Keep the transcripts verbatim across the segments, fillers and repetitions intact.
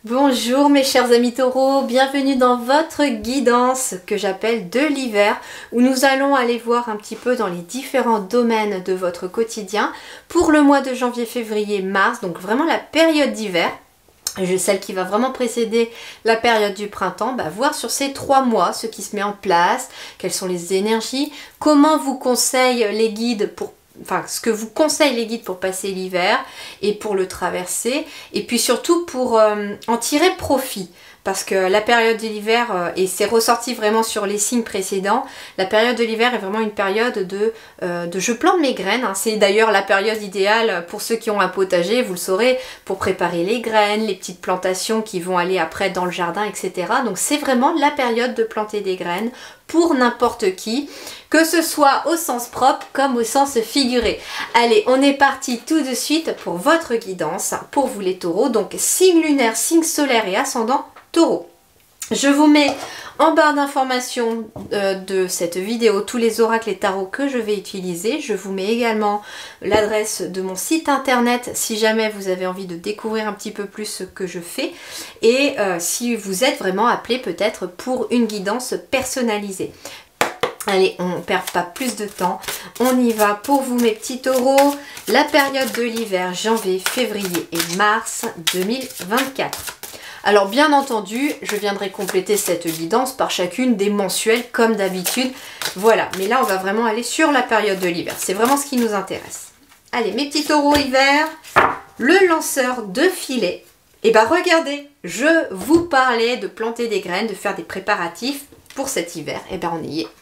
Bonjour mes chers amis taureaux, bienvenue dans votre guidance que j'appelle de l'hiver où nous allons aller voir un petit peu dans les différents domaines de votre quotidien pour le mois de janvier, février, mars, donc vraiment la période d'hiver. Celle qui va vraiment précéder la période du printemps, bah, voir sur ces trois mois ce qui se met en place, quelles sont les énergies, comment vous conseillent les guides pour Enfin, ce que vous conseillent les guides pour passer l'hiver et pour le traverser, et puis surtout pour euh, en tirer profit. Parce que la période de l'hiver, euh, et c'est ressorti vraiment sur les signes précédents, la période de l'hiver est vraiment une période de, euh, de je plante mes graines. Hein. C'est d'ailleurs la période idéale pour ceux qui ont un potager, vous le saurez, pour préparer les graines, les petites plantations qui vont aller après dans le jardin, et cetera. Donc c'est vraiment la période de planter des graines pour n'importe qui, que ce soit au sens propre comme au sens figuré. Allez, on est parti tout de suite pour votre guidance, pour vous les taureaux, donc signe lunaire, signe solaire et ascendant Taureau. Je vous mets en barre d'informations euh, de cette vidéo tous les oracles et tarots que je vais utiliser. Je vous mets également l'adresse de mon site internet si jamais vous avez envie de découvrir un petit peu plus ce que je fais. Et euh, si vous êtes vraiment appelé peut-être pour une guidance personnalisée. Allez, on ne perd pas plus de temps. On y va pour vous mes petits taureaux. La période de l'hiver, janvier, février et mars deux mille vingt-quatre. Alors bien entendu, je viendrai compléter cette guidance par chacune des mensuels comme d'habitude. Voilà, mais là on va vraiment aller sur la période de l'hiver. C'est vraiment ce qui nous intéresse. Allez, mes petits taureaux hiver, le lanceur de filet. Et bien regardez, je vous parlais de planter des graines, de faire des préparatifs pour cet hiver. Et bien on y est.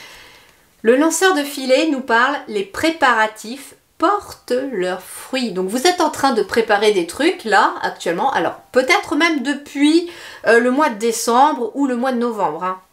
Le lanceur de filet nous parle les préparatifs portent leurs fruits. Donc vous êtes en train de préparer des trucs là actuellement, alors peut-être même depuis euh, le mois de décembre ou le mois de novembre. Hein.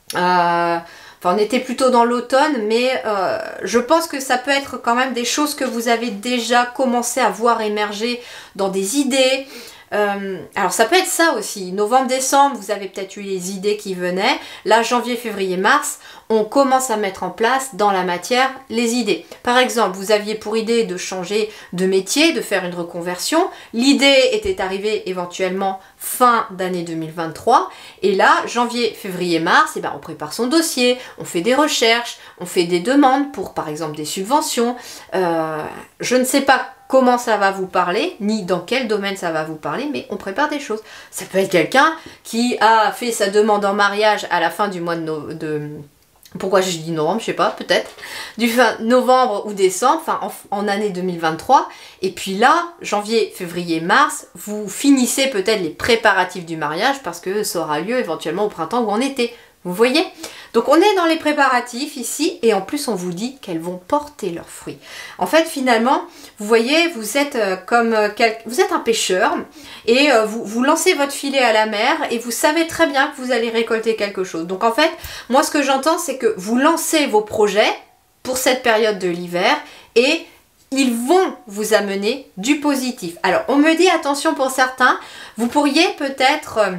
Euh, enfin on était plutôt dans l'automne, mais euh, je pense que ça peut être quand même des choses que vous avez déjà commencé à voir émerger dans des idées. Euh, alors ça peut être ça aussi, novembre, décembre, vous avez peut-être eu les idées qui venaient. Là, janvier, février, mars, on commence à mettre en place dans la matière les idées. Par exemple, vous aviez pour idée de changer de métier, de faire une reconversion. L'idée était arrivée éventuellement fin d'année deux mille vingt-trois. Et là, janvier, février, mars, eh ben, on prépare son dossier, on fait des recherches, on fait des demandes pour par exemple des subventions. Euh, je ne sais pas comment ça va vous parler, ni dans quel domaine ça va vous parler, mais on prépare des choses. Ça peut être quelqu'un qui a fait sa demande en mariage à la fin du mois de... No de pourquoi je dis novembre, je sais pas, peut-être, du fin novembre ou décembre, enfin en, en année deux mille vingt-trois, et puis là, janvier, février, mars, vous finissez peut-être les préparatifs du mariage parce que ça aura lieu éventuellement au printemps ou en été. Vous voyez? Donc on est dans les préparatifs ici et en plus on vous dit qu'elles vont porter leurs fruits. En fait finalement, vous voyez, vous êtes euh, comme euh, quel... vous êtes un pêcheur et euh, vous, vous lancez votre filet à la mer et vous savez très bien que vous allez récolter quelque chose. Donc en fait, moi ce que j'entends c'est que vous lancez vos projets pour cette période de l'hiver et ils vont vous amener du positif. Alors on me dit attention pour certains, vous pourriez peut-être... Euh,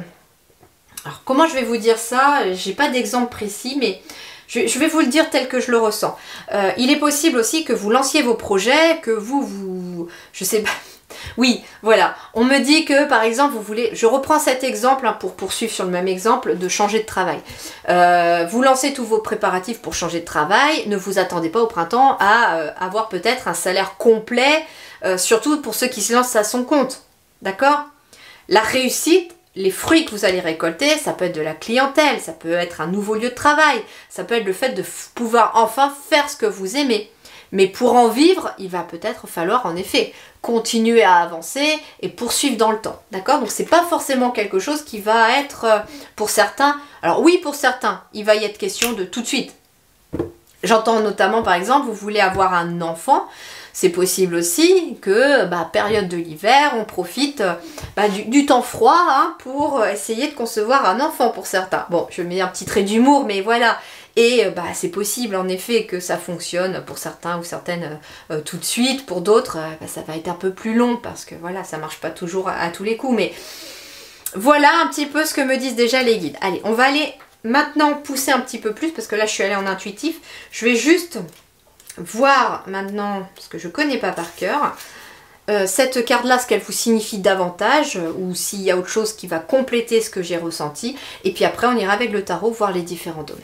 Alors comment je vais vous dire ça? J'ai pas d'exemple précis, mais je, je vais vous le dire tel que je le ressens. Euh, il est possible aussi que vous lanciez vos projets, que vous, vous... je sais pas... Oui, voilà. On me dit que, par exemple, vous voulez... Je reprends cet exemple hein, pour poursuivre sur le même exemple de changer de travail. Euh, vous lancez tous vos préparatifs pour changer de travail. Ne vous attendez pas au printemps à euh, avoir peut-être un salaire complet, euh, surtout pour ceux qui se lancent à son compte. D'accord? La réussite... Les fruits que vous allez récolter, ça peut être de la clientèle, ça peut être un nouveau lieu de travail, ça peut être le fait de pouvoir enfin faire ce que vous aimez. Mais pour en vivre, il va peut-être falloir en effet continuer à avancer et poursuivre dans le temps. D'accord? Donc c'est pas forcément quelque chose qui va être pour certains. Alors oui, pour certains, il va y être question de tout de suite. J'entends notamment par exemple, vous voulez avoir un enfant. C'est possible aussi que, bah, période de l'hiver, on profite bah, du, du temps froid hein, pour essayer de concevoir un enfant pour certains. Bon, je mets un petit trait d'humour, mais voilà. Et bah, c'est possible en effet que ça fonctionne pour certains ou certaines euh, tout de suite. Pour d'autres, euh, bah, ça va être un peu plus long parce que voilà, ça marche pas toujours à, à tous les coups. Mais voilà un petit peu ce que me disent déjà les guides. Allez, on va aller maintenant pousser un petit peu plus parce que là, je suis allée en intuitif. Je vais juste... voir maintenant, parce que je ne connais pas par cœur, euh, cette carte-là, ce qu'elle vous signifie davantage, euh, ou s'il y a autre chose qui va compléter ce que j'ai ressenti. Et puis après, on ira avec le tarot voir les différents domaines.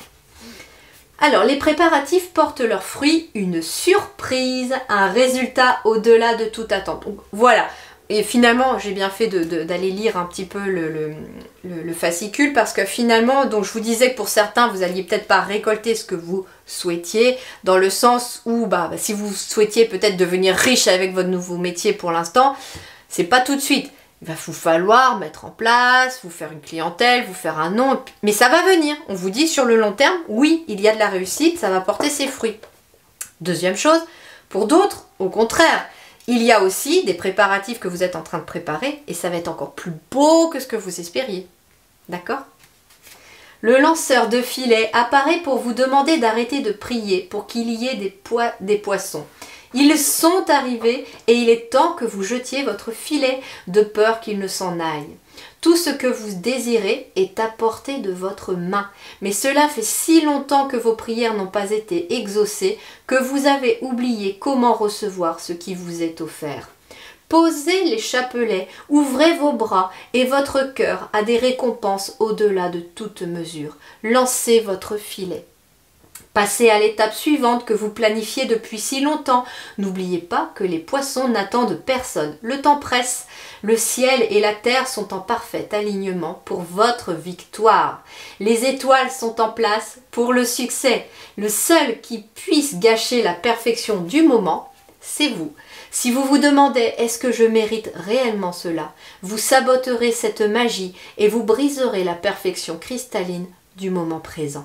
Alors, les préparatifs portent leurs fruits, une surprise, un résultat au-delà de toute attente. Donc, voilà. Et finalement, j'ai bien fait d'aller lire un petit peu le, le, le, le fascicule parce que finalement, donc je vous disais que pour certains, vous n'alliez peut-être pas récolter ce que vous souhaitiez, dans le sens où, bah, bah si vous souhaitiez peut-être devenir riche avec votre nouveau métier pour l'instant, c'est pas tout de suite. Il va vous falloir mettre en place, vous faire une clientèle, vous faire un nom, mais ça va venir. On vous dit sur le long terme, oui, il y a de la réussite, ça va porter ses fruits. Deuxième chose, pour d'autres, au contraire, il y a aussi des préparatifs que vous êtes en train de préparer et ça va être encore plus beau que ce que vous espériez. D'accord ? Le lanceur de filet apparaît pour vous demander d'arrêter de prier pour qu'il y ait des, po des poissons. Ils sont arrivés et il est temps que vous jetiez votre filet de peur qu'ils ne s'en aillent. Tout ce que vous désirez est à portée de votre main. Mais cela fait si longtemps que vos prières n'ont pas été exaucées que vous avez oublié comment recevoir ce qui vous est offert. Posez les chapelets, ouvrez vos bras et votre cœur a des récompenses au-delà de toute mesure. Lancez votre filet. Passez à l'étape suivante que vous planifiez depuis si longtemps. N'oubliez pas que les poissons n'attendent personne. Le temps presse. Le ciel et la terre sont en parfait alignement pour votre victoire. Les étoiles sont en place pour le succès. Le seul qui puisse gâcher la perfection du moment, c'est vous. Si vous vous demandez « est-ce que je mérite réellement cela ?», vous saboterez cette magie et vous briserez la perfection cristalline du moment présent.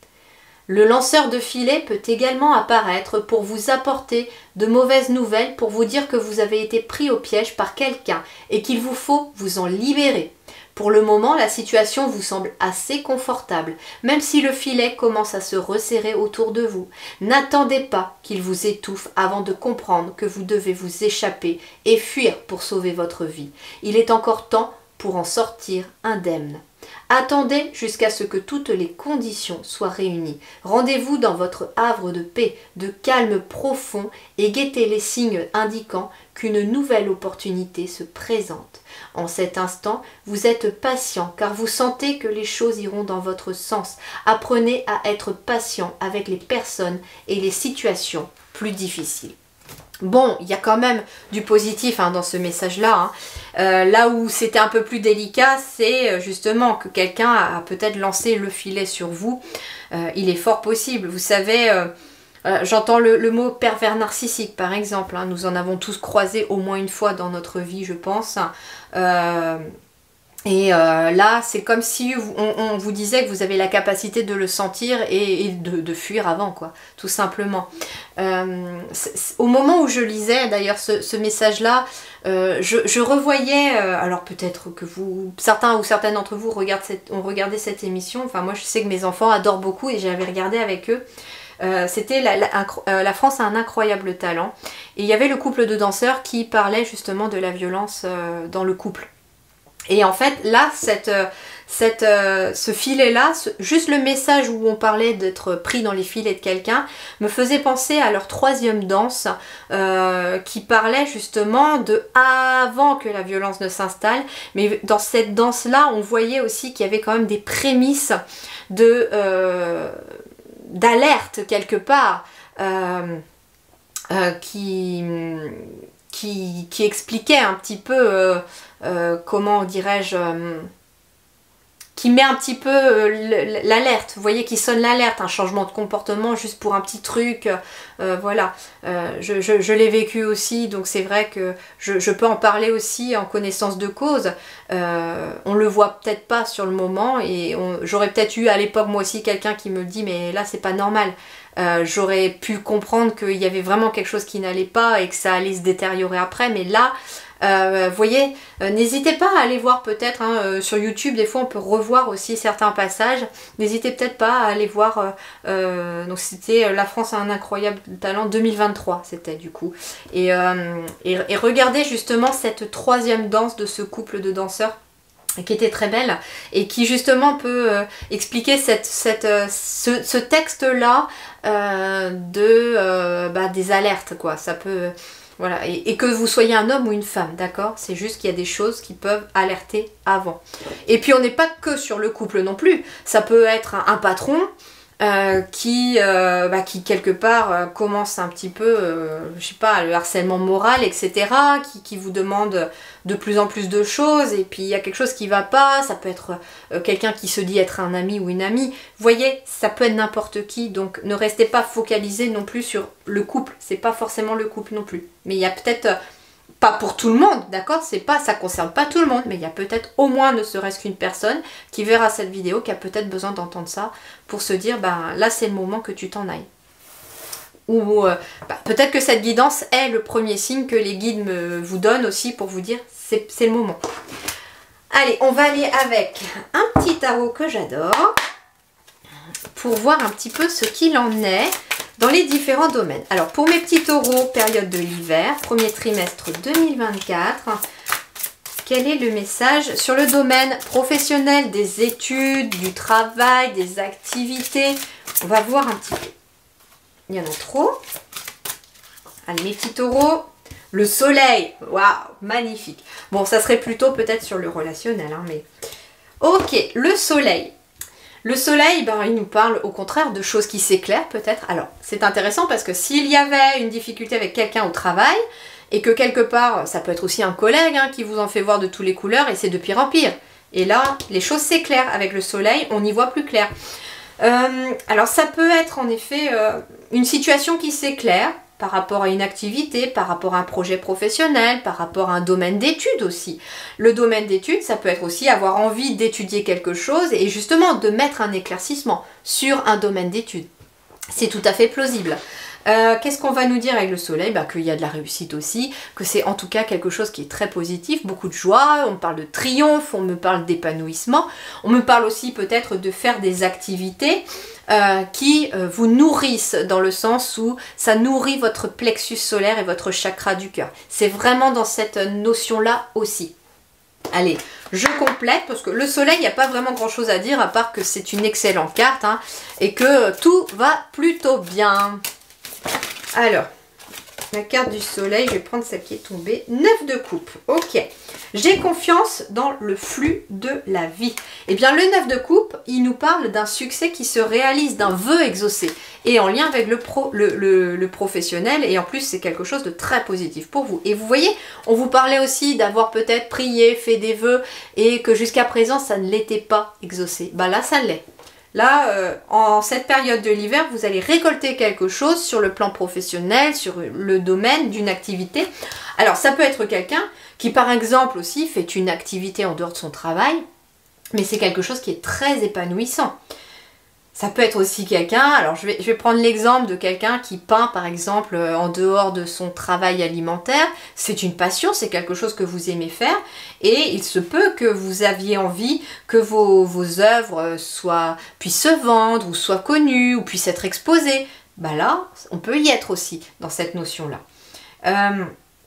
Le lanceur de filet peut également apparaître pour vous apporter de mauvaises nouvelles, pour vous dire que vous avez été pris au piège par quelqu'un et qu'il vous faut vous en libérer. Pour le moment, la situation vous semble assez confortable, même si le filet commence à se resserrer autour de vous. N'attendez pas qu'il vous étouffe avant de comprendre que vous devez vous échapper et fuir pour sauver votre vie. Il est encore temps pour en sortir indemne. Attendez jusqu'à ce que toutes les conditions soient réunies. Rendez-vous dans votre havre de paix, de calme profond et guettez les signes indiquant qu'une nouvelle opportunité se présente. En cet instant, vous êtes patient car vous sentez que les choses iront dans votre sens. Apprenez à être patient avec les personnes et les situations plus difficiles. Bon, il y a quand même du positif hein, dans ce message-là. Hein. Euh, là où c'était un peu plus délicat, c'est justement que quelqu'un a peut-être lancé le filet sur vous. Euh, il est fort possible. Vous savez, euh, euh, j'entends le, le mot pervers narcissique, par exemple. Hein. Nous en avons tous croisé au moins une fois dans notre vie, je pense. Euh, Et euh, là, c'est comme si on, on vous disait que vous avez la capacité de le sentir et, et de, de fuir avant, quoi, tout simplement. Euh, au moment où je lisais, d'ailleurs, ce, ce message-là, euh, je, je revoyais, euh, alors peut-être que vous, certains ou certaines d'entre vous regardent cette, ont regardé cette émission, enfin moi je sais que mes enfants adorent beaucoup et j'avais regardé avec eux. Euh, c'était la, la, euh, la France a un incroyable talent. Et il y avait le couple de danseurs qui parlait justement de la violence euh, dans le couple. Et en fait, là, cette, cette, euh, ce filet-là, ce, juste le message où on parlait d'être pris dans les filets de quelqu'un, me faisait penser à leur troisième danse, euh, qui parlait justement de avant que la violence ne s'installe. Mais dans cette danse-là, on voyait aussi qu'il y avait quand même des prémices de, euh, d'alerte quelque part, euh, euh, qui... Qui, qui expliquait un petit peu, euh, euh, comment dirais-je, euh, qui met un petit peu euh, l'alerte, vous voyez, qui sonne l'alerte, un changement de comportement juste pour un petit truc, euh, voilà. Euh, je je, je l'ai vécu aussi, donc c'est vrai que je, je peux en parler aussi en connaissance de cause. Euh, on le voit peut-être pas sur le moment, et j'aurais peut-être eu à l'époque moi aussi quelqu'un qui me dit, mais là c'est pas normal. Euh, j'aurais pu comprendre qu'il y avait vraiment quelque chose qui n'allait pas et que ça allait se détériorer après, mais là, euh, vous voyez, euh, n'hésitez pas à aller voir peut-être hein, euh, sur YouTube, des fois on peut revoir aussi certains passages, n'hésitez peut-être pas à aller voir, euh, euh, donc c'était La France a un incroyable talent deux mille vingt-trois, c'était du coup, et, euh, et, et regardez justement cette troisième danse de ce couple de danseurs, qui était très belle et qui justement peut euh, expliquer cette, cette, euh, ce, ce texte-là euh, de euh, bah, des alertes, quoi. Ça peut, Voilà, et, et que vous soyez un homme ou une femme, d'accord? C'est juste qu'il y a des choses qui peuvent alerter avant. Et puis on n'est pas que sur le couple non plus. Ça peut être un, un patron euh, qui, euh, bah, qui quelque part euh, commence un petit peu, euh, je sais pas, le harcèlement moral, et cetera. Qui, qui vous demande de plus en plus de choses, et puis il y a quelque chose qui va pas. Ça peut être euh, quelqu'un qui se dit être un ami ou une amie. Vous voyez, ça peut être n'importe qui, donc ne restez pas focalisé non plus sur le couple. C'est pas forcément le couple non plus. Mais il y a peut-être, euh, pas pour tout le monde, d'accord? C'est pas, ça concerne pas tout le monde, mais il y a peut-être au moins ne serait-ce qu'une personne qui verra cette vidéo, qui a peut-être besoin d'entendre ça pour se dire, ben là c'est le moment que tu t'en ailles. Ou euh, bah, peut-être que cette guidance est le premier signe que les guides me, vous donnent aussi pour vous dire c'est le moment. Allez, on va aller avec un petit tarot que j'adore pour voir un petit peu ce qu'il en est dans les différents domaines. Alors pour mes petits taureaux, période de l'hiver, premier trimestre deux mille vingt-quatre, quel est le message sur le domaine professionnel, des études, du travail, des activités? On va voir un petit peu. Il y en a trop. Allez, mes petits taureaux. Le soleil. Waouh, magnifique. Bon, ça serait plutôt peut-être sur le relationnel, hein, mais... Ok, le soleil. Le soleil, ben, il nous parle au contraire de choses qui s'éclairent peut-être. Alors, c'est intéressant parce que s'il y avait une difficulté avec quelqu'un au travail, et que quelque part, ça peut être aussi un collègue hein, qui vous en fait voir de toutes les couleurs, et c'est de pire en pire. Et là, les choses s'éclairent. Avec le soleil, on y voit plus clair. Euh, alors ça peut être en effet euh, une situation qui s'éclaire par rapport à une activité, par rapport à un projet professionnel, par rapport à un domaine d'études aussi. Le domaine d'études, ça peut être aussi avoir envie d'étudier quelque chose et justement de mettre un éclaircissement sur un domaine d'études. C'est tout à fait plausible. Euh, Qu'est-ce qu'on va nous dire avec le soleil? Bah, qu'il y a de la réussite aussi, que c'est en tout cas quelque chose qui est très positif, beaucoup de joie, on me parle de triomphe, on me parle d'épanouissement, on me parle aussi peut-être de faire des activités euh, qui euh, vous nourrissent dans le sens où ça nourrit votre plexus solaire et votre chakra du cœur. C'est vraiment dans cette notion-là aussi. Allez, je complète parce que le soleil, il n'y a pas vraiment grand chose à dire à part que c'est une excellente carte hein, et que tout va plutôt bien. Alors, la carte du soleil, je vais prendre celle qui est tombée. neuf de coupe, ok. J'ai confiance dans le flux de la vie. Eh bien, le neuf de coupe, il nous parle d'un succès qui se réalise, d'un vœu exaucé. Et en lien avec le, pro, le, le, le professionnel. Et en plus, c'est quelque chose de très positif pour vous. Et vous voyez, on vous parlait aussi d'avoir peut-être prié, fait des vœux. Et que jusqu'à présent, ça ne l'était pas exaucé. Bah là, ça l'est. Là, euh, en cette période de l'hiver, vous allez récolter quelque chose sur le plan professionnel, sur le domaine d'une activité. Alors, ça peut être quelqu'un qui, par exemple, aussi fait une activité en dehors de son travail, mais c'est quelque chose qui est très épanouissant. Ça peut être aussi quelqu'un, alors je vais, je vais prendre l'exemple de quelqu'un qui peint par exemple en dehors de son travail alimentaire. C'est une passion, c'est quelque chose que vous aimez faire et il se peut que vous aviez envie que vos, vos œuvres soient, puissent se vendre ou soient connues ou puissent être exposées. Bah là, on peut y être aussi dans cette notion-là. Euh,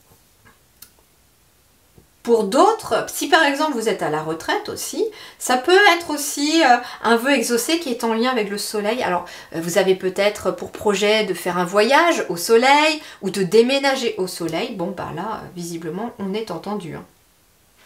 Pour d'autres, si par exemple vous êtes à la retraite aussi, ça peut être aussi euh, un vœu exaucé qui est en lien avec le soleil. Alors euh, vous avez peut-être pour projet de faire un voyage au soleil ou de déménager au soleil. Bon bah là, visiblement, on est entendu. Hein. D'accord ?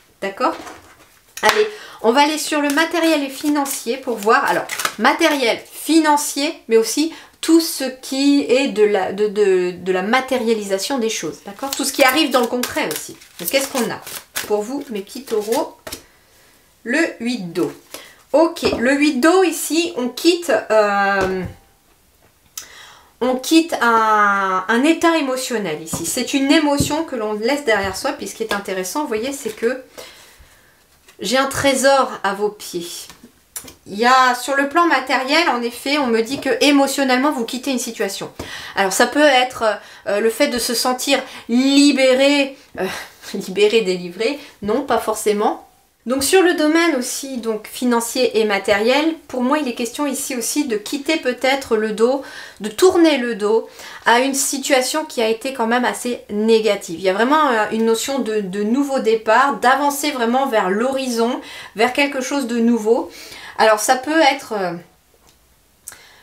Allez, on va aller sur le matériel et financier pour voir. Alors, matériel, financier, mais aussi tout ce qui est de la, de, de, de la matérialisation des choses. D'accord ? Tout ce qui arrive dans le concret aussi. Donc, qu'est-ce qu'on a ? Pour vous, mes petits taureaux, le huit d'eau. Ok, le huit d'eau ici, on quitte, euh, on quitte un, un état émotionnel ici. C'est une émotion que l'on laisse derrière soi. Puis ce qui est intéressant, vous voyez, c'est que j'ai un trésor à vos pieds. Il y a sur le plan matériel, en effet, on me dit que émotionnellement, vous quittez une situation. Alors ça peut être euh, le fait de se sentir libéré, euh, libéré, délivré, non, pas forcément. Donc sur le domaine aussi donc financier et matériel, pour moi il est question ici aussi de quitter peut-être le dos, de tourner le dos à une situation qui a été quand même assez négative. Il y a vraiment euh, une notion de, de nouveau départ, d'avancer vraiment vers l'horizon, vers quelque chose de nouveau. Alors ça peut être... Euh,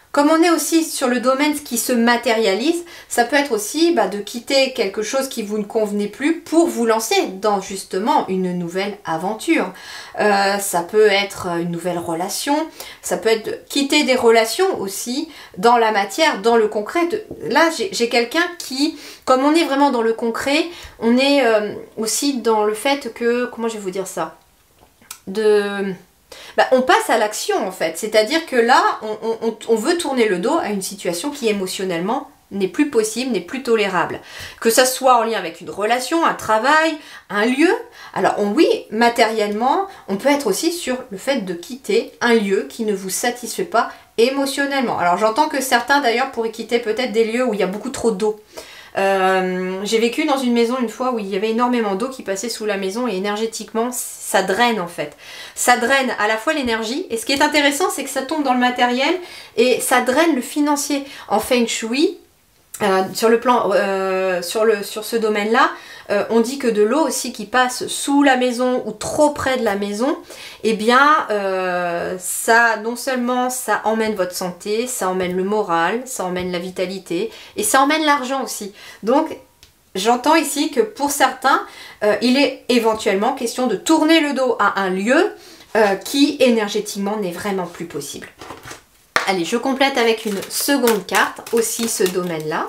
Comme on est aussi sur le domaine qui se matérialise, ça peut être aussi bah, de quitter quelque chose qui vous ne convenait plus pour vous lancer dans justement une nouvelle aventure. Euh, ça peut être une nouvelle relation, ça peut être de quitter des relations aussi dans la matière, dans le concret. De... Là, j'ai quelqu'un qui, comme on est vraiment dans le concret, on est euh, aussi dans le fait que, comment je vais vous dire ça, de... Bah, on passe à l'action en fait, c'est-à-dire que là, on, on, on veut tourner le dos à une situation qui émotionnellement n'est plus possible, n'est plus tolérable. Que ça soit en lien avec une relation, un travail, un lieu. Alors on, oui, matériellement, on peut être aussi sur le fait de quitter un lieu qui ne vous satisfait pas émotionnellement. Alors j'entends que certains d'ailleurs pourraient quitter peut-être des lieux où il y a beaucoup trop d'eau. Euh, j'ai vécu dans une maison une fois où il y avait énormément d'eau qui passait sous la maison et énergétiquement ça draine en fait. Ça draine à la fois l'énergie et ce qui est intéressant c'est que ça tombe dans le matériel et ça draine le financier. En Feng Shui, euh, sur le plan, euh, sur, le, sur ce domaine-là, euh, on dit que de l'eau aussi qui passe sous la maison ou trop près de la maison, eh bien euh, ça, non seulement ça emmène votre santé, ça emmène le moral, ça emmène la vitalité et ça emmène l'argent aussi. Donc j'entends ici que pour certains, euh, il est éventuellement question de tourner le dos à un lieu euh, qui énergétiquement n'est vraiment plus possible. Allez, je complète avec une seconde carte, aussi ce domaine-là.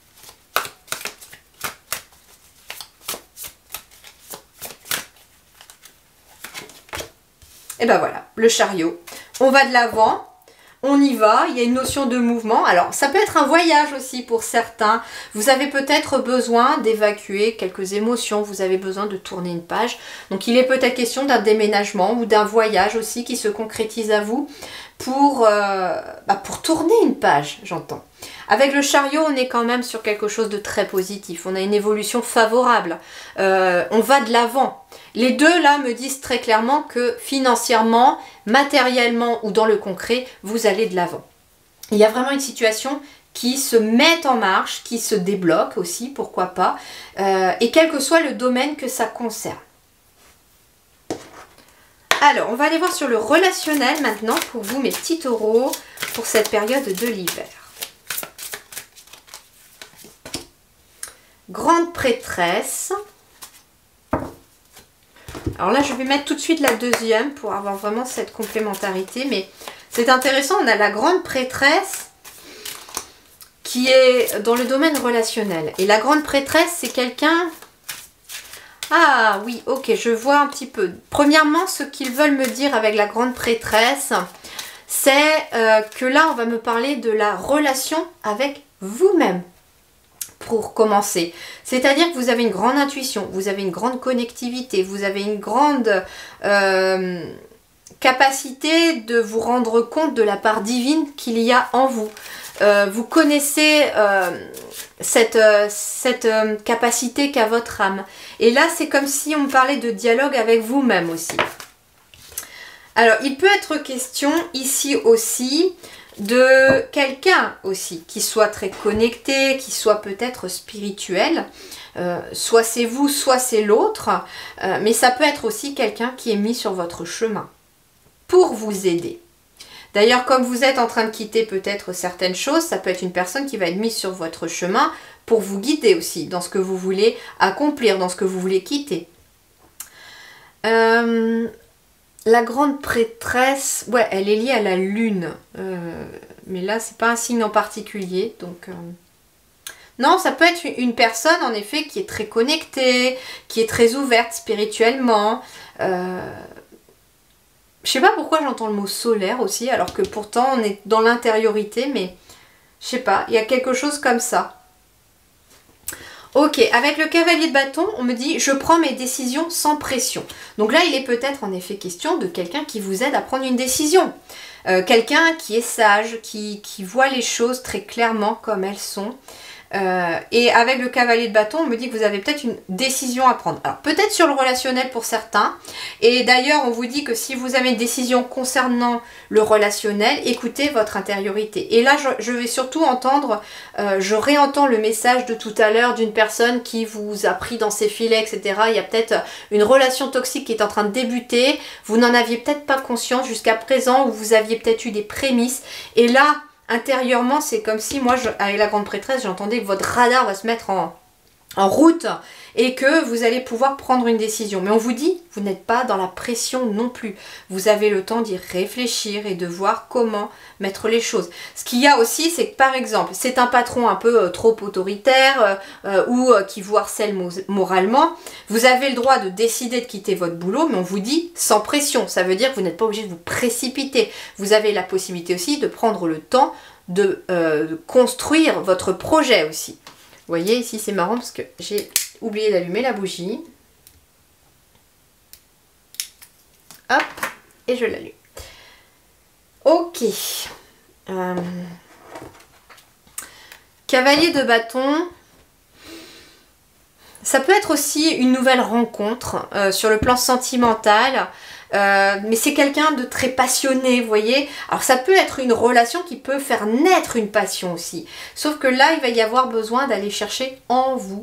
Et ben voilà, le chariot. On va de l'avant. On y va, il y a une notion de mouvement. Alors, ça peut être un voyage aussi pour certains. Vous avez peut-être besoin d'évacuer quelques émotions, vous avez besoin de tourner une page. Donc, il est peut-être question d'un déménagement ou d'un voyage aussi qui se concrétise à vous pour, euh, bah pour tourner une page, j'entends. Avec le chariot, on est quand même sur quelque chose de très positif. On a une évolution favorable. Euh, on va de l'avant. Les deux, là, me disent très clairement que financièrement, matériellement ou dans le concret, vous allez de l'avant. Il y a vraiment une situation qui se met en marche, qui se débloque aussi, pourquoi pas, euh, et quel que soit le domaine que ça concerne. Alors, on va aller voir sur le relationnel maintenant pour vous, mes petits taureaux, pour cette période de l'hiver. Grande prêtresse. Alors là, je vais mettre tout de suite la deuxième pour avoir vraiment cette complémentarité. Mais c'est intéressant, on a la grande prêtresse qui est dans le domaine relationnel. Et la grande prêtresse, c'est quelqu'un... Ah oui, ok, je vois un petit peu. Premièrement, ce qu'ils veulent me dire avec la grande prêtresse, c'est euh, que là, on va me parler de la relation avec vous-même. Pour commencer, c'est-à-dire que vous avez une grande intuition, vous avez une grande connectivité, vous avez une grande euh, capacité de vous rendre compte de la part divine qu'il y a en vous. Euh, vous connaissez euh, cette, euh, cette euh, capacité qu'a votre âme. Et là, c'est comme si on parlait de dialogue avec vous-même aussi. Alors, il peut être question ici aussi de quelqu'un aussi qui soit très connecté, qui soit peut-être spirituel. Euh, soit c'est vous, soit c'est l'autre. Euh, mais ça peut être aussi quelqu'un qui est mis sur votre chemin pour vous aider. D'ailleurs, comme vous êtes en train de quitter peut-être certaines choses, ça peut être une personne qui va être mise sur votre chemin pour vous guider aussi dans ce que vous voulez accomplir, dans ce que vous voulez quitter. Euh, la grande prêtresse, ouais, elle est liée à la lune. Euh, mais là, c'est pas un signe en particulier. Donc, euh... non, ça peut être une personne, en effet, qui est très connectée, qui est très ouverte spirituellement. Euh... Je sais pas pourquoi j'entends le mot solaire aussi, alors que pourtant on est dans l'intériorité, mais je sais pas, il y a quelque chose comme ça. Ok, avec le cavalier de bâton, on me dit « je prends mes décisions sans pression ». Donc là, il est peut-être en effet question de quelqu'un qui vous aide à prendre une décision. Euh, quelqu'un qui est sage, qui, qui voit les choses très clairement comme elles sont. Euh, et avec le cavalier de bâton, on me dit que vous avez peut-être une décision à prendre. Alors peut-être sur le relationnel pour certains. Et d'ailleurs, on vous dit que si vous avez une décision concernant le relationnel, écoutez votre intériorité. Et là, je, je vais surtout entendre, euh, je réentends le message de tout à l'heure d'une personne qui vous a pris dans ses filets, et cetera. Il y a peut-être une relation toxique qui est en train de débuter. Vous n'en aviez peut-être pas conscience jusqu'à présent, ou vous aviez peut-être eu des prémices. Et là, intérieurement, c'est comme si, moi, je, avec la grande prêtresse, j'entendais que votre radar va se mettre en, en route et que vous allez pouvoir prendre une décision. Mais on vous dit, vous n'êtes pas dans la pression non plus. Vous avez le temps d'y réfléchir et de voir comment mettre les choses. Ce qu'il y a aussi, c'est que par exemple, c'est un patron un peu euh, trop autoritaire euh, ou euh, qui vous harcèle moralement. Vous avez le droit de décider de quitter votre boulot, mais on vous dit sans pression. Ça veut dire que vous n'êtes pas obligé de vous précipiter. Vous avez la possibilité aussi de prendre le temps de euh, construire votre projet aussi. Vous voyez, ici c'est marrant parce que j'ai oublié d'allumer la bougie. Hop, et je l'allume. Ok. Euh... Cavalier de bâton. Ça peut être aussi une nouvelle rencontre euh, sur le plan sentimental. Euh, mais c'est quelqu'un de très passionné, vous voyez. Alors ça peut être une relation qui peut faire naître une passion aussi. Sauf que là, il va y avoir besoin d'aller chercher en vous.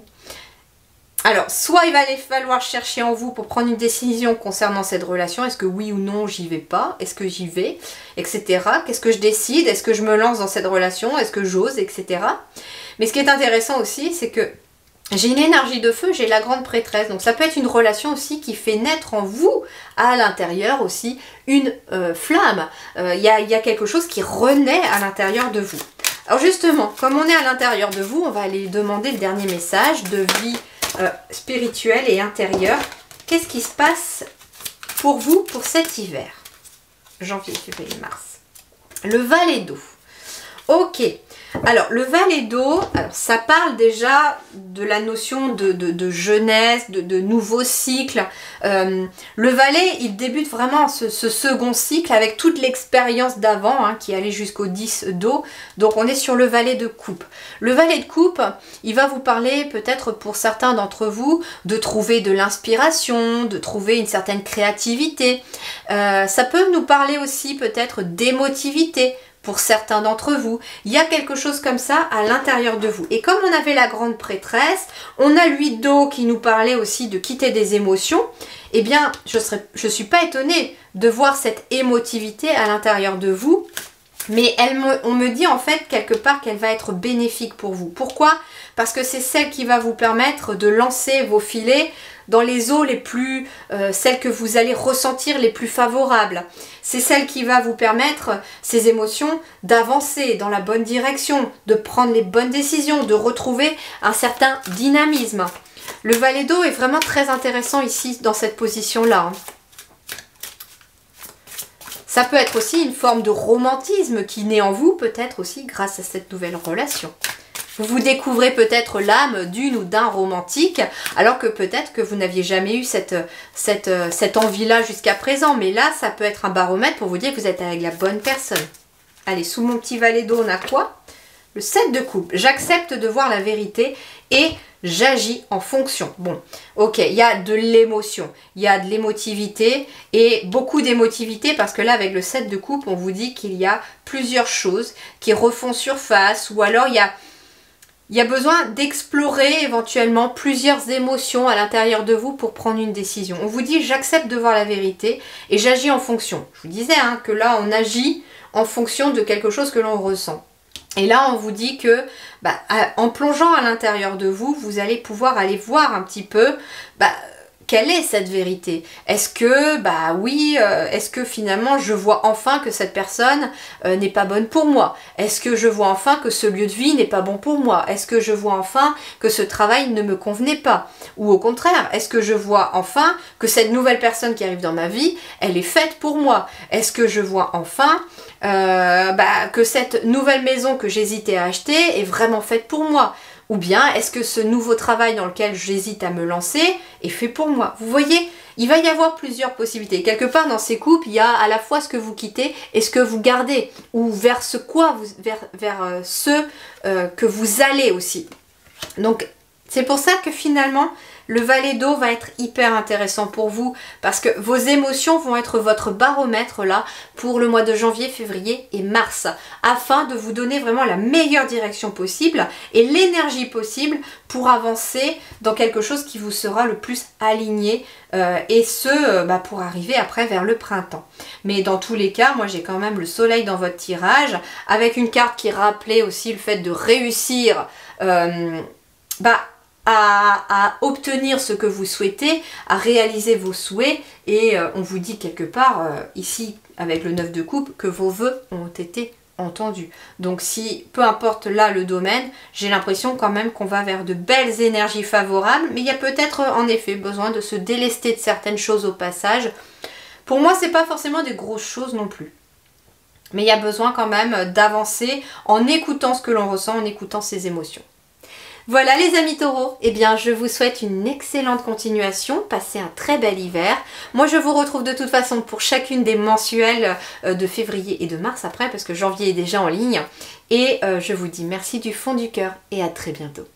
Alors, soit il va aller falloir chercher en vous pour prendre une décision concernant cette relation. Est-ce que oui ou non, j'y vais pas? Est-ce que j'y vais? Etc. Qu'est-ce que je décide? Est-ce que je me lance dans cette relation? Est-ce que j'ose? Etc. Mais ce qui est intéressant aussi, c'est que j'ai une énergie de feu, j'ai la grande prêtresse. Donc ça peut être une relation aussi qui fait naître en vous, à l'intérieur aussi, une euh, flamme. Il euh, y, a, y a quelque chose qui renaît à l'intérieur de vous. Alors justement, comme on est à l'intérieur de vous, on va aller demander le dernier message de vie euh, spirituelle et intérieure. Qu'est-ce qui se passe pour vous pour cet hiver? Janvier, février, mars. Le valet d'eau. Ok. Alors, le valet d'eau, alors ça parle déjà de la notion de, de, de jeunesse, de, de nouveau cycle. Euh, le valet, il débute vraiment ce, ce second cycle avec toute l'expérience d'avant, hein, qui allait jusqu'au dix d'eau. Donc, on est sur le valet de coupe. Le valet de coupe, il va vous parler peut-être pour certains d'entre vous de trouver de l'inspiration, de trouver une certaine créativité. Euh, ça peut nous parler aussi peut-être d'émotivité. Pour certains d'entre vous, il y a quelque chose comme ça à l'intérieur de vous. Et comme on avait la grande prêtresse, on a l'huile d'eau qui nous parlait aussi de quitter des émotions. Eh bien, je ne suis pas étonnée de voir cette émotivité à l'intérieur de vous. Mais elle me, on me dit en fait quelque part qu'elle va être bénéfique pour vous. Pourquoi? Parce que c'est celle qui va vous permettre de lancer vos filets dans les eaux les plus, euh, celles que vous allez ressentir les plus favorables. C'est celle qui va vous permettre, ces émotions, d'avancer dans la bonne direction, de prendre les bonnes décisions, de retrouver un certain dynamisme. Le valet d'eau est vraiment très intéressant ici dans cette position-là. Ça peut être aussi une forme de romantisme qui naît en vous, peut-être aussi grâce à cette nouvelle relation. Vous vous découvrez peut-être l'âme d'une ou d'un romantique, alors que peut-être que vous n'aviez jamais eu cette, cette, cette envie-là jusqu'à présent. Mais là, ça peut être un baromètre pour vous dire que vous êtes avec la bonne personne. Allez, sous mon petit valet d'eau, on a quoi? Le sept de coupe. J'accepte de voir la vérité et j'agis en fonction. Bon, ok, il y a de l'émotion, il y a de l'émotivité et beaucoup d'émotivité parce que là, avec le sept de coupe, on vous dit qu'il y a plusieurs choses qui refont surface ou alors il y a... Il y a besoin d'explorer éventuellement plusieurs émotions à l'intérieur de vous pour prendre une décision. On vous dit j'accepte de voir la vérité et j'agis en fonction. Je vous disais hein, que là on agit en fonction de quelque chose que l'on ressent. Et là on vous dit que bah, en plongeant à l'intérieur de vous, vous allez pouvoir aller voir un petit peu... Bah, quelle est cette vérité? Est-ce que, bah oui, euh, est-ce que finalement je vois enfin que cette personne euh, n'est pas bonne pour moi? Est-ce que je vois enfin que ce lieu de vie n'est pas bon pour moi? Est-ce que je vois enfin que ce travail ne me convenait pas? Ou au contraire, est-ce que je vois enfin que cette nouvelle personne qui arrive dans ma vie, elle est faite pour moi? Est-ce que je vois enfin euh, bah, que cette nouvelle maison que j'hésitais à acheter est vraiment faite pour moi? Ou bien, est-ce que ce nouveau travail dans lequel j'hésite à me lancer est fait pour moi? Vous voyez, il va y avoir plusieurs possibilités. Quelque part dans ces coupes, il y a à la fois ce que vous quittez et ce que vous gardez. Ou vers ce quoi, vous, vers, vers euh, ce euh, que vous allez aussi. Donc, c'est pour ça que finalement, le valet d'eau va être hyper intéressant pour vous parce que vos émotions vont être votre baromètre là pour le mois de janvier, février et mars afin de vous donner vraiment la meilleure direction possible et l'énergie possible pour avancer dans quelque chose qui vous sera le plus aligné euh, et ce euh, bah, pour arriver après vers le printemps. Mais dans tous les cas, moi j'ai quand même le soleil dans votre tirage avec une carte qui rappelait aussi le fait de réussir euh, bah, À, à obtenir ce que vous souhaitez, à réaliser vos souhaits et euh, on vous dit quelque part euh, ici avec le neuf de coupe que vos vœux ont été entendus. Donc si, peu importe là le domaine, j'ai l'impression quand même qu'on va vers de belles énergies favorables, mais il y a peut-être en effet besoin de se délester de certaines choses au passage. Pour moi, c'est pas forcément des grosses choses non plus. Mais il y a besoin quand même d'avancer en écoutant ce que l'on ressent, en écoutant ses émotions. Voilà les amis taureaux, eh bien je vous souhaite une excellente continuation, passez un très bel hiver. Moi je vous retrouve de toute façon pour chacune des mensuelles de février et de mars après parce que janvier est déjà en ligne. Et euh, je vous dis merci du fond du cœur et à très bientôt.